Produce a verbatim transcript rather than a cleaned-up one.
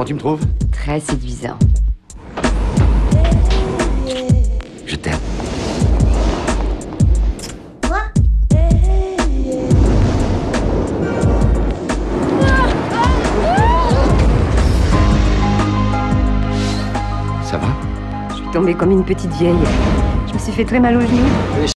Comment tu me trouves? Très séduisant. Je t'aime. Quoi? Ça va? Je suis tombée comme une petite vieille. Je me suis fait très mal au genou.